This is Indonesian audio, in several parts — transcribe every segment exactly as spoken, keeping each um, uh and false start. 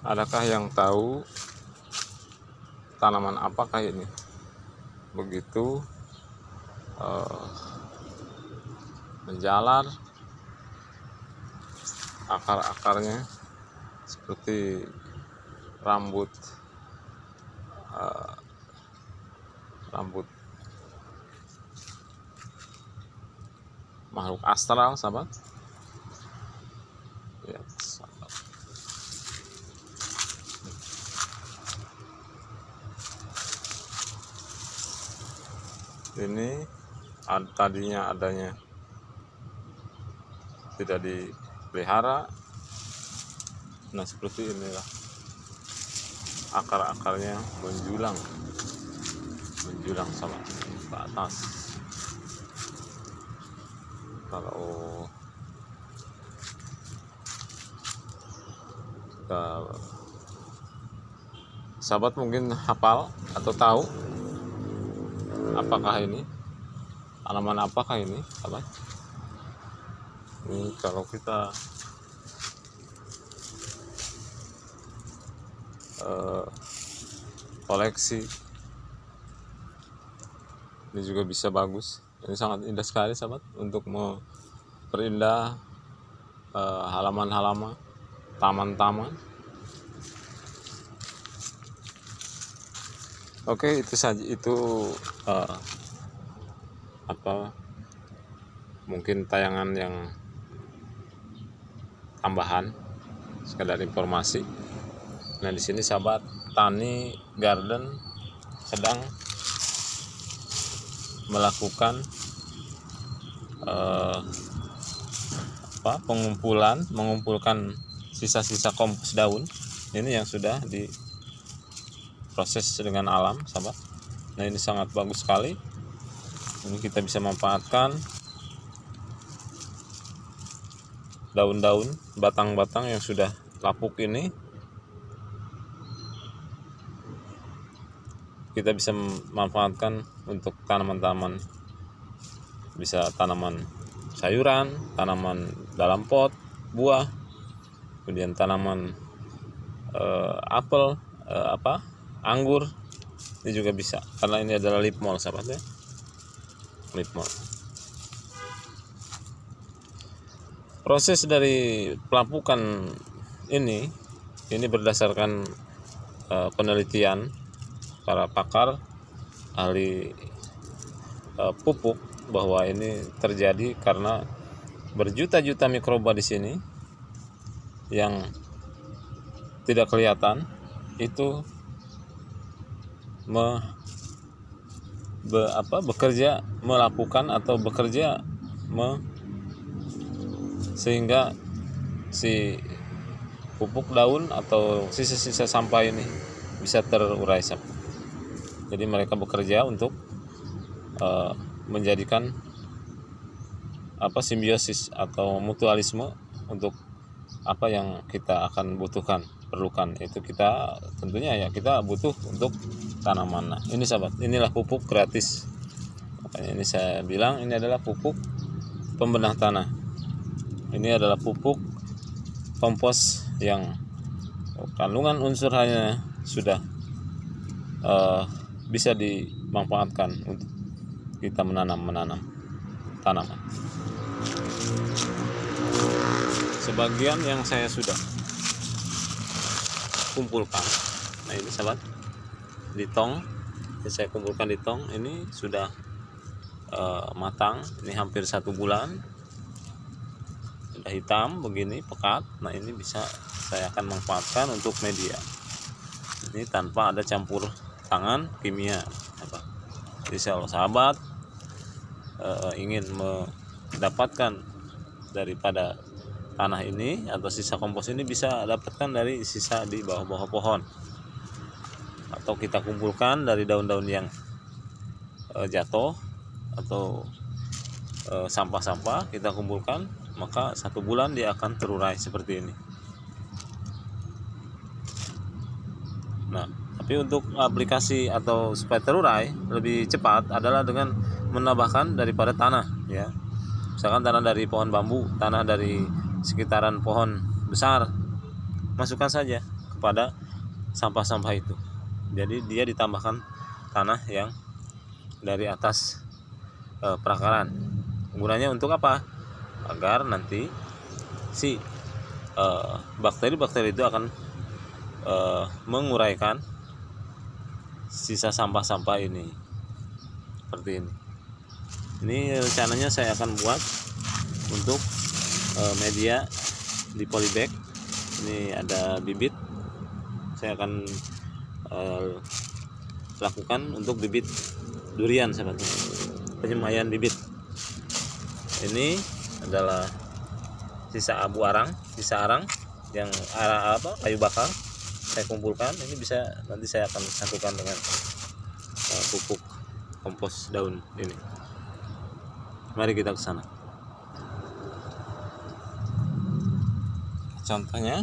Adakah yang tahu tanaman apakah ini? Begitu eh, menjalar akar-akarnya seperti rambut eh, rambut makhluk astral, sahabat. Ya, sahabat. Ini ad, tadinya adanya tidak dipelihara. Nah, seperti inilah akar-akarnya menjulang menjulang sama ke atas. Kalau ke sahabat mungkin hafal atau tahu apakah ini tanaman apakah ini, sahabat? Ini kalau kita uh, koleksi, ini juga bisa bagus. Ini sangat indah sekali, sahabat, untuk memperindah uh, halaman-halaman, taman-taman. Oke, itu saja, itu uh, apa mungkin tayangan yang tambahan, sekedar informasi. Nah, di sini sahabat Tani Garden sedang melakukan uh, apa pengumpulan mengumpulkan sisa-sisa kompos daun ini yang sudah diproses dengan alam, sahabat. Nah, ini sangat bagus sekali. Ini kita bisa manfaatkan daun-daun, batang-batang yang sudah lapuk ini. Kita bisa memanfaatkan untuk tanaman-tanaman, bisa tanaman sayuran, tanaman dalam pot, buah, kemudian tanaman eh, apel, eh, apa, anggur, ini juga bisa, karena ini adalah leaf mold, sahabat ya, leaf mold. Proses dari pelapukan ini, ini berdasarkan eh, penelitian para pakar ahli uh, pupuk, bahwa ini terjadi karena berjuta-juta mikroba di sini yang tidak kelihatan itu me, be, apa, bekerja melapukan atau bekerja me, sehingga si pupuk daun atau sisa-sisa sampah ini bisa terurai, sahabat. Jadi mereka bekerja untuk uh, menjadikan apa simbiosis atau mutualisme untuk apa yang kita akan butuhkan, perlukan. Itu kita tentunya ya kita butuh untuk tanaman. Nah, ini sahabat, inilah pupuk gratis. Makanya ini saya bilang ini adalah pupuk pembenah tanah. Ini adalah pupuk kompos yang kandungan unsur hanya sudah uh, bisa dimanfaatkan untuk kita menanam-menanam tanaman. Sebagian yang saya sudah kumpulkan. Nah, ini sahabat, di tong, yang saya kumpulkan di tong ini sudah uh, matang. Ini hampir satu bulan, sudah hitam begini, pekat. Nah, ini bisa saya akan manfaatkan untuk media. Ini tanpa ada campur tangan kimia, apa. Jadi kalau sahabat e, ingin mendapatkan daripada tanah ini atau sisa kompos ini, bisa dapatkan dari sisa di bawah-bawah pohon, atau kita kumpulkan dari daun-daun yang e, jatuh atau e, sampah-sampah kita kumpulkan, maka satu bulan dia akan terurai seperti ini. Nah, tapi untuk aplikasi atau supaya terurai lebih cepat adalah dengan menambahkan daripada tanah, ya. Misalkan tanah dari pohon bambu, tanah dari sekitaran pohon besar, masukkan saja kepada sampah-sampah itu. Jadi dia ditambahkan tanah yang dari atas e, perakaran. Gunanya untuk apa? Agar nanti si e, bakteri-bakteri itu akan e, menguraikan sisa sampah-sampah ini. Seperti ini. Ini rencananya saya akan buat untuk e, media di polybag. Ini ada bibit. Saya akan uh, lakukan untuk bibit durian, sahabat. Penyemayan bibit. Ini adalah sisa abu arang, sisa arang yang arang apa kayu bakar saya kumpulkan. Ini bisa nanti saya akan satukan dengan uh, pupuk kompos daun ini. Mari kita ke sana. Contohnya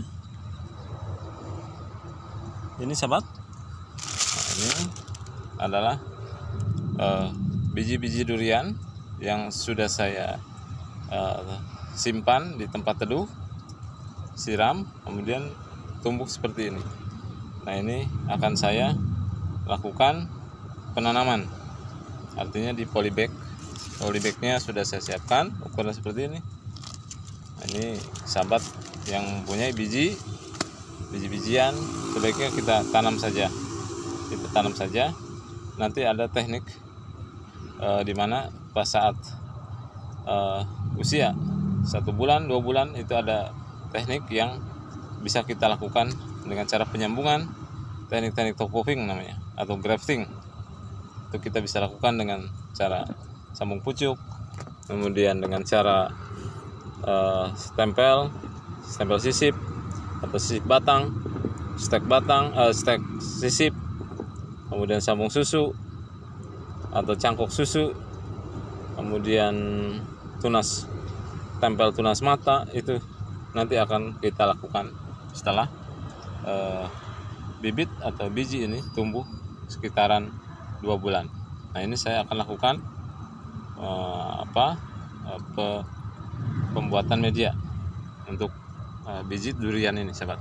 ini, sahabat. Nah, ini adalah uh, biji-biji durian yang sudah saya uh, simpan di tempat teduh, siram, kemudian tumbuh seperti ini. Nah, ini akan saya lakukan penanaman, artinya di polybag. Polybagnya sudah saya siapkan ukuran seperti ini. Nah, ini sahabat yang punya biji biji-bijian, sebaiknya kita tanam saja. Kita tanam saja. Nanti ada teknik e, di mana pas saat e, usia satu bulan, dua bulan itu ada teknik yang bisa kita lakukan dengan cara penyambungan, teknik-teknik top popping namanya, atau grafting. Itu kita bisa lakukan dengan cara sambung pucuk, kemudian dengan cara e, stempel, stempel sisip, atau sisip batang, stek batang, uh, stek sisip, kemudian sambung susu atau cangkok susu, kemudian tunas, tempel tunas mata. Itu nanti akan kita lakukan setelah uh, bibit atau biji ini tumbuh sekitaran dua bulan. Nah, ini saya akan lakukan uh, apa uh, pe, pembuatan media untuk Uh, biji durian ini, sahabat.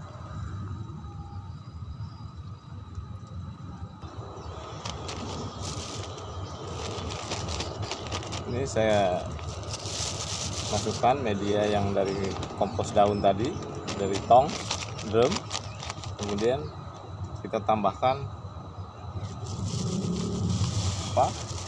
Ini saya masukkan media yang dari kompos daun tadi, dari tong, drum. Kemudian kita tambahkan apa?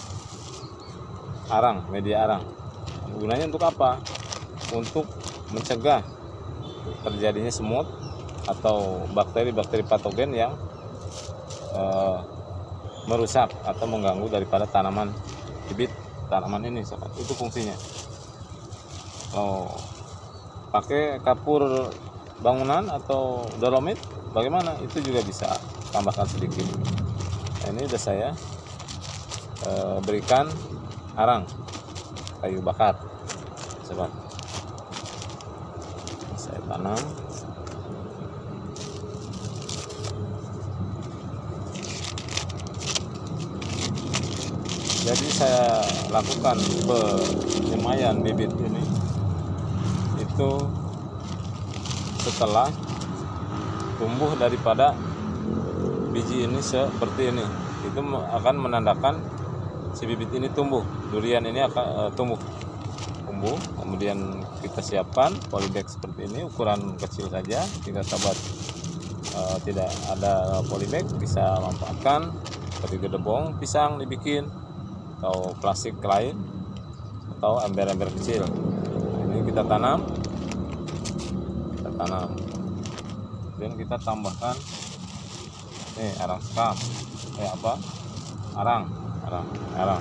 Arang, media arang. Gunanya untuk apa? Untuk mencegah terjadinya semut atau bakteri-bakteri patogen yang e, merusak atau mengganggu daripada tanaman bibit tanaman ini, sahabat. Itu fungsinya. Oh, pakai kapur bangunan atau dolomit, bagaimana? Itu juga bisa tambahkan sedikit. Nah, ini sudah saya e, berikan arang kayu bakar, sahabat. Saya tanam. Jadi saya lakukan penyemaian bibit ini itu setelah tumbuh daripada biji ini seperti ini. Itu akan menandakan si bibit ini tumbuh, durian ini akan uh, tumbuh tumbuh kemudian kita siapkan polybag seperti ini, ukuran kecil saja. Jika sahabat uh, tidak ada polybag, bisa manfaatkan seperti gedebong pisang dibikin, atau plastik lain, atau ember-ember kecil. Ini kita tanam, kita tanam, dan kita tambahkan nih arang sekam, eh apa? Arang, arang, arang.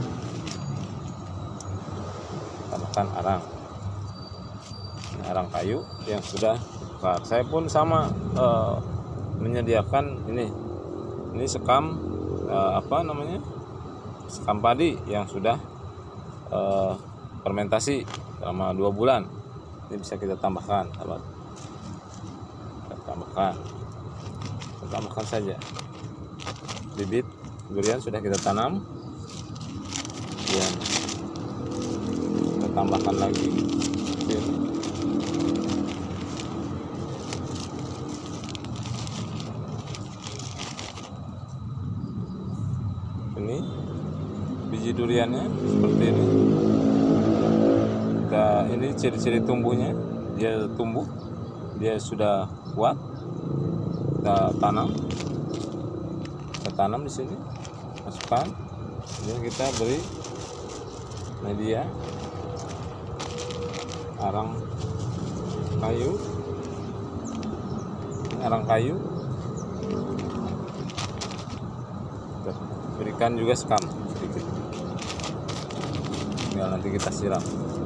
Tambahkan arang, ini arang kayu yang sudah bakar. Saya pun sama eh, menyediakan ini, ini sekam eh, apa namanya? sekam padi yang sudah eh, fermentasi selama dua bulan. Ini bisa kita tambahkan, sahabat. Kita tambahkan, kita tambahkan saja. Bibit durian sudah kita tanam, kemudian kita tambahkan lagi. Ini duriannya seperti ini. Kita ini ciri-ciri tumbuhnya, dia tumbuh, dia sudah kuat. Kita tanam, kita tanam di sini, masukkan, kemudian kita beri media arang kayu, ini arang kayu, kita berikan juga sekam sedikit, tinggal nanti kita siram.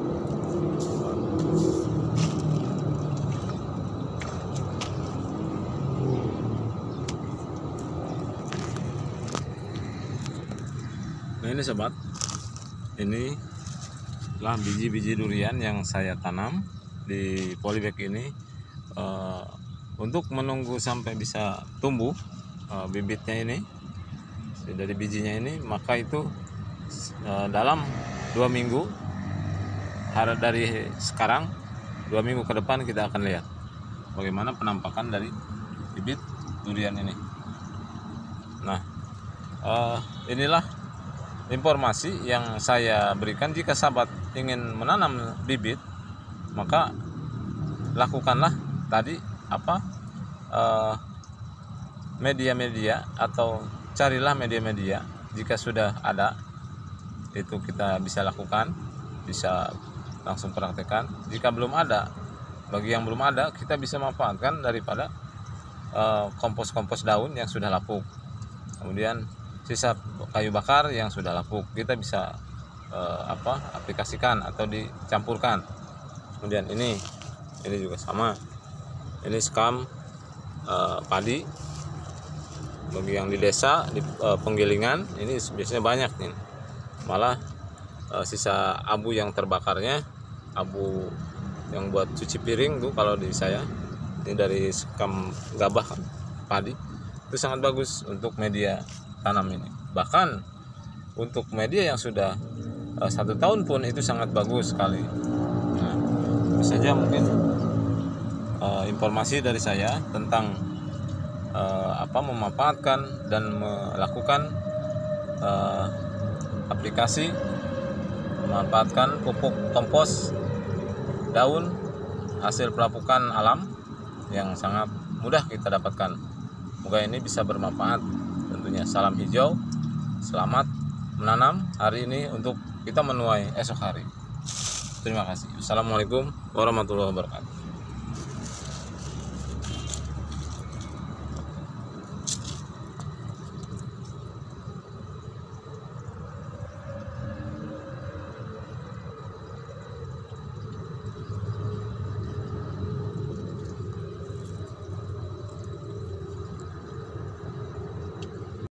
Nah ini sobat, ini lah biji-biji durian yang saya tanam di polybag ini. Uh, untuk menunggu sampai bisa tumbuh uh, bibitnya ini dari bijinya ini, maka itu uh, dalam dua minggu hari dari sekarang, dua minggu ke depan kita akan lihat bagaimana penampakan dari bibit durian ini. Nah uh, inilah informasi yang saya berikan. Jika sahabat ingin menanam bibit, maka lakukanlah tadi apa media-media uh, atau carilah media-media. Jika sudah ada, itu kita bisa lakukan, bisa langsung praktekkan. Jika belum ada, bagi yang belum ada, kita bisa manfaatkan daripada uh, kompos-kompos daun yang sudah lapuk, kemudian sisa kayu bakar yang sudah lapuk, kita bisa eh, apa aplikasikan atau dicampurkan. Kemudian ini ini juga sama, ini sekam eh, padi. Bagi yang di desa di eh, penggilingan ini biasanya banyak nih, malah eh, sisa abu yang terbakarnya, abu yang buat cuci piring tuh kalau di saya ini dari sekam gabah padi, itu sangat bagus untuk media tanam ini. Bahkan untuk media yang sudah uh, satu tahun pun itu sangat bagus sekali. Nah, itu saja mungkin uh, informasi dari saya tentang uh, apa memanfaatkan dan melakukan uh, aplikasi memanfaatkan pupuk kompos daun hasil pelapukan alam yang sangat mudah kita dapatkan. Semoga ini bisa bermanfaat. Tentunya salam hijau, selamat menanam hari ini untuk kita menuai esok hari. Terima kasih. Assalamualaikum warahmatullahi wabarakatuh.